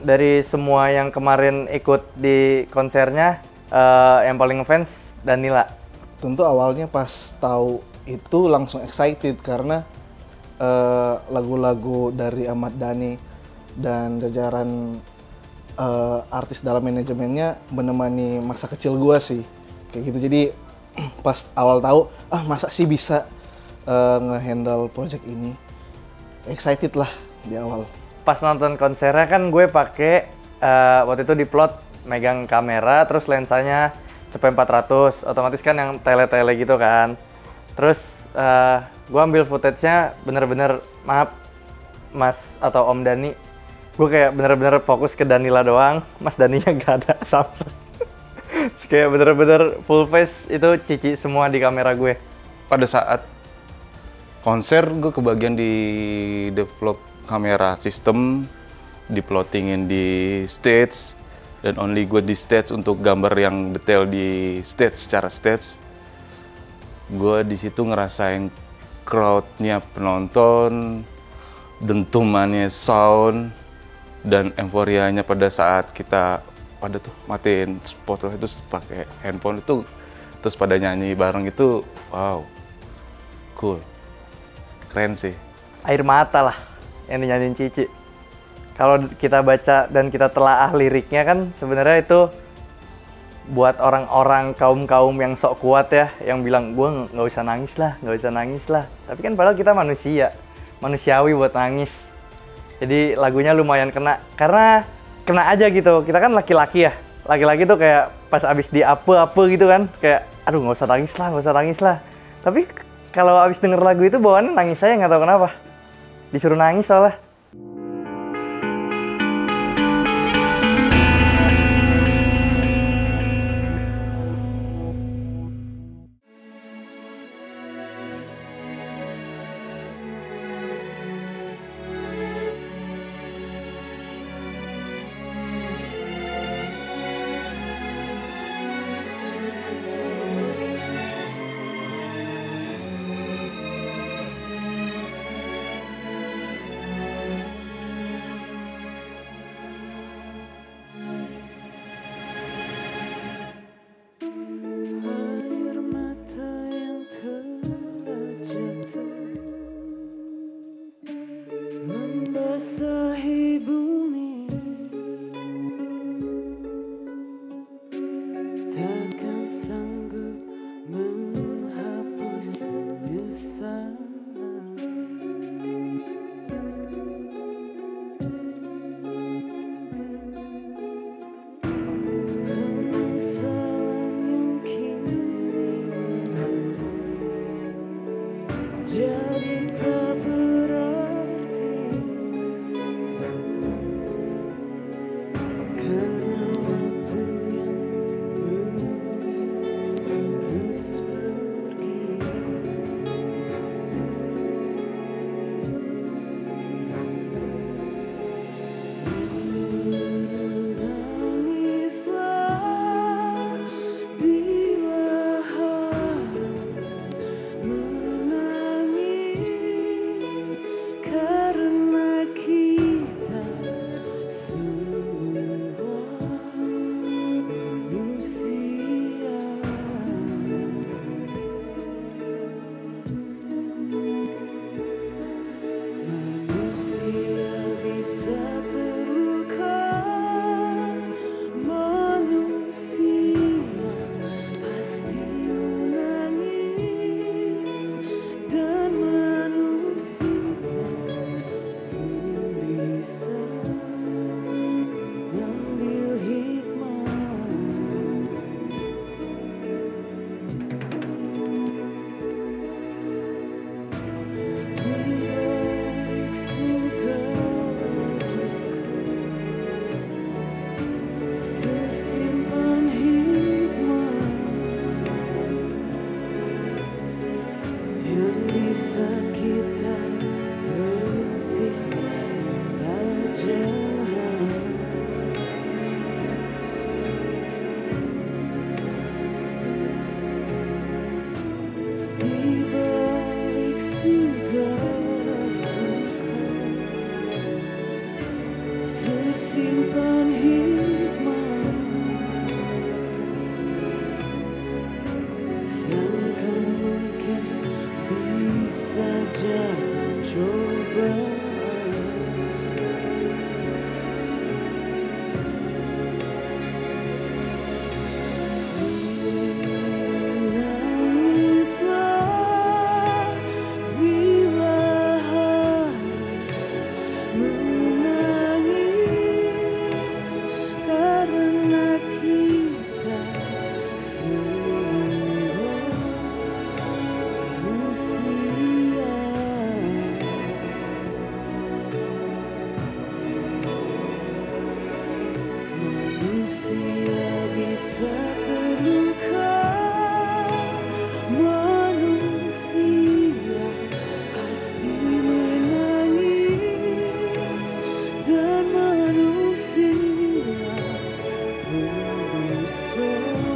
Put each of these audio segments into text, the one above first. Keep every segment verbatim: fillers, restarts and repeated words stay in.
dari semua yang kemarin ikut di konsernya, uh, yang paling ngefans Danila. Tentu awalnya pas tahu itu langsung excited karena uh, lagu-lagu dari Ahmad Dhani dan jajaran uh, artis dalam manajemennya menemani masa kecil gua sih. Kayak gitu. Jadi pas awal tahu, ah masa sih bisa uh, nge-handle project ini. Excited lah di awal. Pas nonton konsernya kan gue pakai uh, waktu itu diplot megang kamera, terus lensanya C P empat ratus, otomatis kan yang tele-tele gitu kan. Terus uh, gue ambil footage-nya bener-bener, maaf Mas atau Om Dani, gue kayak bener-bener fokus ke Danila doang, Mas Daninya gak ada Samsung. Kayak bener-bener full face itu cici semua di kamera gue. Pada saat konser gue kebagian di develop kamera sistem, diplottingin di stage, dan only gue di stage untuk gambar yang detail di stage, secara stage. Gue di situ ngerasain crowd-nya penonton, dentumannya sound, dan euforianya pada saat kita pada tuh matiin spotlight itu pakai handphone itu, terus pada nyanyi bareng itu, wow, cool, keren sih. Air mata lah yang dinyanyiin Cici. Kalau kita baca dan kita telaah liriknya kan sebenarnya itu buat orang-orang kaum-kaum yang sok kuat ya, yang bilang gue nggak usah nangis lah, nggak usah nangis lah. Tapi kan padahal kita manusia, manusiawi buat nangis. Jadi lagunya lumayan kena, karena kena aja gitu. Kita kan laki-laki ya, laki-laki tuh kayak pas abis di apa-apa gitu kan, kayak aduh nggak usah nangis lah, nggak usah nangis lah. Tapi kalau abis denger lagu itu bawaannya nangis saya, nggak tahu kenapa. Disuruh nangis soalnya. Membasahi bumi, takkan sanggup menghapus penyesalan. Penyesalan yang kini jadi tak berarti, karena waktu yang menangis terus pergi. Menangislah bila harus menangis, karena kita semua manusia. Manusia bisa terluka, manusia pasti menangis, dan manusia pun bisa mengambil hikmah. Di balik segala duka tersimpan hikmah yang bisa kita petik pelajaran. Di balik segala suka tersimpan saja dicoba. Menangislah bila harus menangis, karena kita semua manusia. Manusia bisa terluka, manusia pasti menangis, dan manusia pun bisa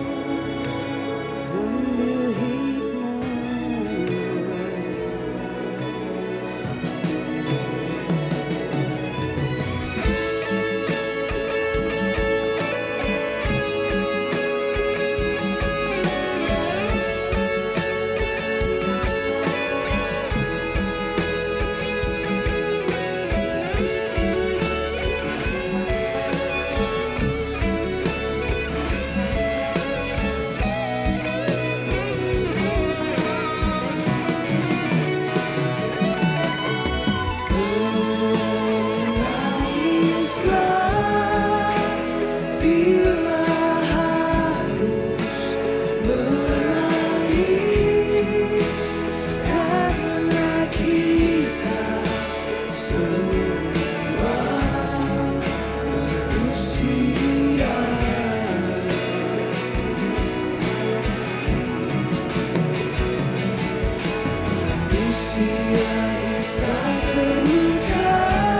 mengambil hikmah. Menangislah bila harus menangis, karena kita semua manusia. Manusia bisa terluka,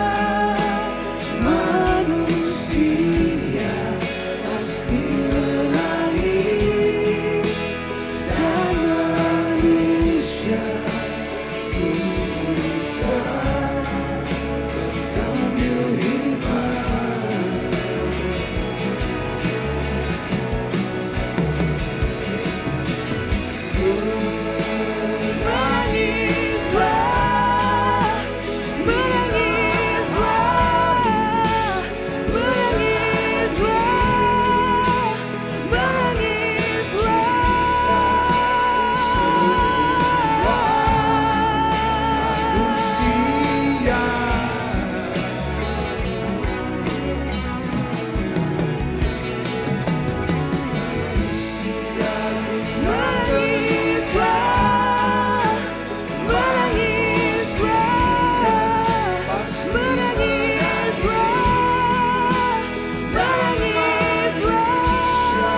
manusia pasti menangis, dan manusia pun bisa mengambil hikmah. Menangislah, menangislah, menangislah, menangislah. Semua manusia. Manusia bisa terluka, menangislah, pasti menangis, dan manusia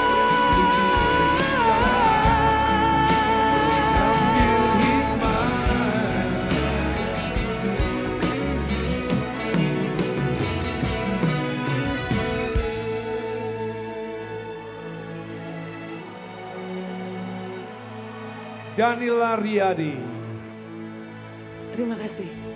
bisa mengambil hikmah. Danila Riyadi. Terima kasih.